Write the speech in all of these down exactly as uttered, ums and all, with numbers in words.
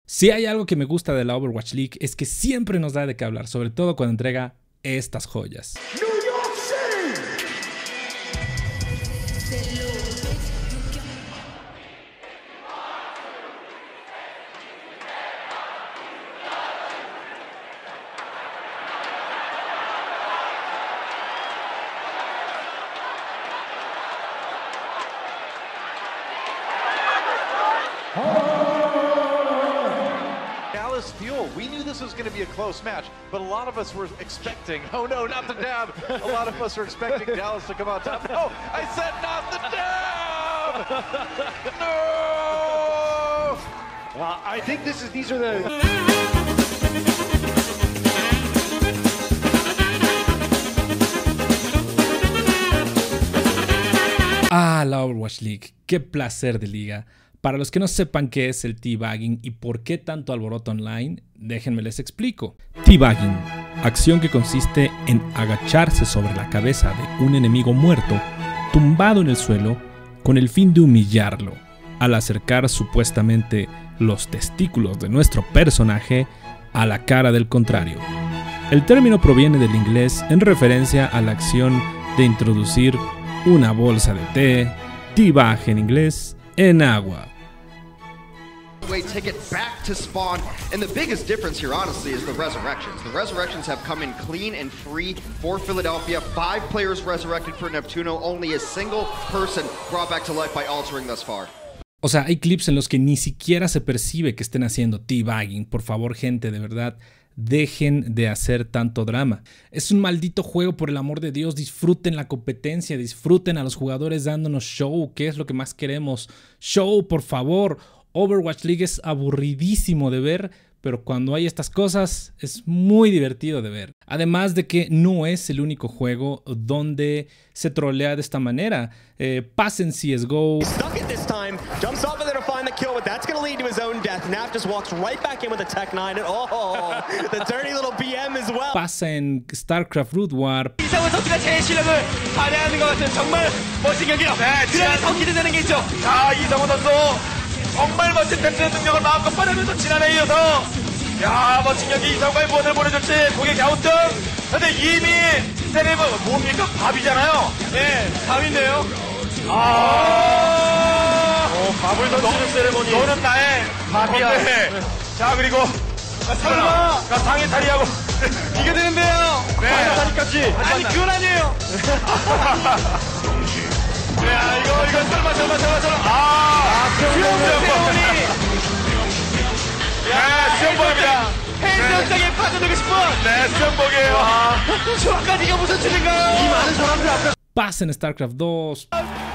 Si hay algo que me gusta de la Overwatch League es que siempre nos da de qué hablar, sobre todo cuando entrega estas joyas. Dallas Fuel, we knew this was going to be a close match, but a lot of us were expecting, oh no, not the dab. A lot of us were expecting Dallas to come on top. No, I said not the dab! No! Uh, I think this is, these are the... Ah, la Overwatch League, qué placer de liga. Para los que no sepan qué es el teabagging y por qué tanto alboroto online, déjenme les explico. Teabagging, acción que consiste en agacharse sobre la cabeza de un enemigo muerto, tumbado en el suelo, con el fin de humillarlo, al acercar supuestamente los testículos de nuestro personaje a la cara del contrario. El término proviene del inglés en referencia a la acción de introducir una bolsa de té, teabag en inglés, en agua. Ticket back to spawn, and the biggest difference here honestly is the resurrections. The resurrections have come in clean and free for Philadelphia. Five players resurrected for Neptuno, only a single person brought back to life by altering thus far. O sea, hay clips en los que ni siquiera se percibe que estén haciendo teabagging. Por favor, gente, de verdad, dejen de hacer tanto drama. Es un maldito juego, por el amor de Dios. Disfruten la competencia, disfruten a los jugadores dándonos show, que es lo que más queremos. Show, por favor. Overwatch League es aburridísimo de ver, pero cuando hay estas cosas es muy divertido de ver. Además de que no es el único juego donde se trolea de esta manera. Eh, pasa en C S G O. Pasa en StarCraft Root War. 정말 멋진 템플의 능력을 마음껏 뻗으면서 지난해에 이어서 야 멋진 경기 이상과의 무엇을 보내줄지 고개 갸우뚱. 근데 이미 세레브 뭡니까? 밥이잖아요. 네, 밥인데요. 아, 오, 밥을 던지는 세레머니. 너는 나의 밥이야. 네. 자 그리고 설마 나 당에 다리하고 이게 되는데요. 네. 다리까지. 아니 그건 아니에요. 야 이거 이거 설마 설마 설마 설마 아 수영복이 야 수영복입니다. 해수욕장에 빠져들고 싶은 네 수영복이에요. 추억까지 이거 무슨 일인가요? 이 많은 사람들 앞에 Pasa en StarCraft dos.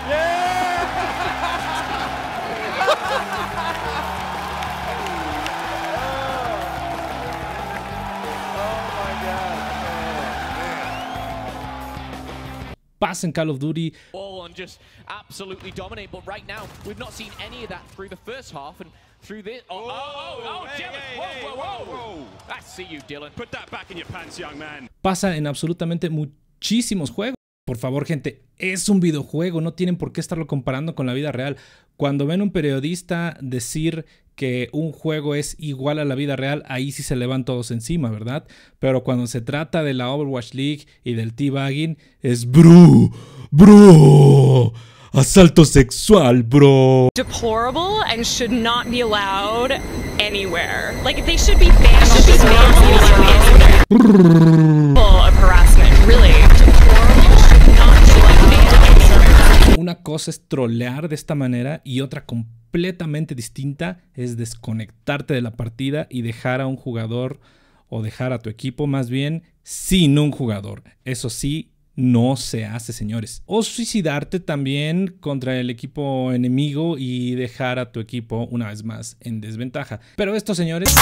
Pasa en Call of Duty. All and just absolutely dominate, but right now we've not seen any of that through the first half and through this. Oh, oh, oh, oh, hey, Dylan! hey, Whoa, hey, whoa, whoa, whoa, whoa! I see you, Dylan. Put that back in your pants, young man. Pasa en absolutamente muchísimos juegos. Por favor, gente, es un videojuego, no tienen por qué estarlo comparando con la vida real. Cuando ven un periodista decir que un juego es igual a la vida real, ahí sí se le van todos encima, ¿verdad? Pero cuando se trata de la Overwatch League y del teabagging, es bro, bro, asalto sexual, bro. Deplorable and should not be allowed anywhere. Like they should be banned. Should be banned of harassment, really. Una cosa es trolear de esta manera y otra completamente distinta es desconectarte de la partida y dejar a un jugador o dejar a tu equipo más bien sin un jugador. Eso sí, no se hace, señores. O suicidarte también contra el equipo enemigo y dejar a tu equipo una vez más en desventaja. Pero esto, señores...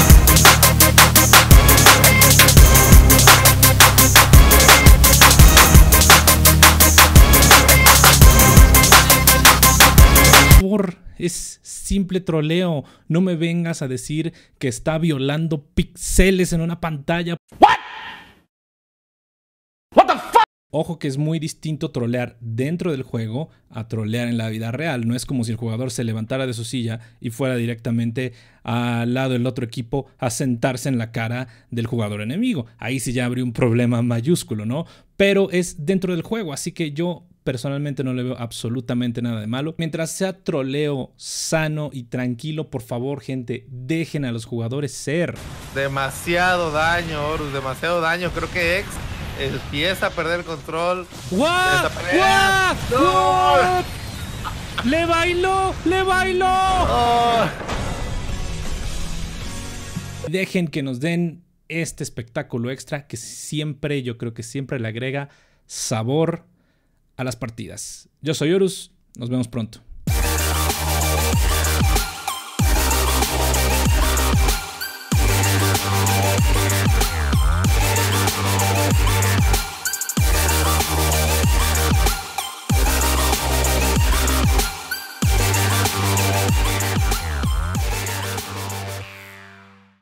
es simple troleo. No me vengas a decir que está violando píxeles en una pantalla. What? What the fuck? Ojo que es muy distinto trolear dentro del juego a trolear en la vida real. No es como si el jugador se levantara de su silla y fuera directamente al lado del otro equipo a sentarse en la cara del jugador enemigo. Ahí sí ya habría un problema mayúsculo, ¿no? Pero es dentro del juego, así que yo personalmente no le veo absolutamente nada de malo. Mientras sea troleo sano y tranquilo, por favor, gente, dejen a los jugadores ser. Demasiado daño, Horus, demasiado daño. Creo que X empieza a perder el control. ¡Guau! ¡Guau! ¡Guau! ¡Le bailó! ¡Le bailó! Oh. Dejen que nos den este espectáculo extra que siempre, yo creo que siempre le agrega sabor a las partidas. Yo soy Horus, nos vemos pronto.